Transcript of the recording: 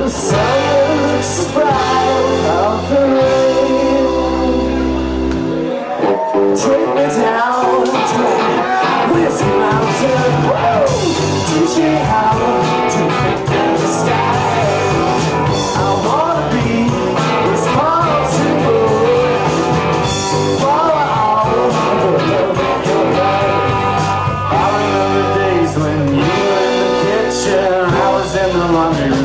The sun looks as bright off the rain. Take me down to Whiskey Mountain. Teach me how to think in the sky. I wanna be responsible for all the love in your life. I remember days when you were in the kitchen, I was in the laundry room.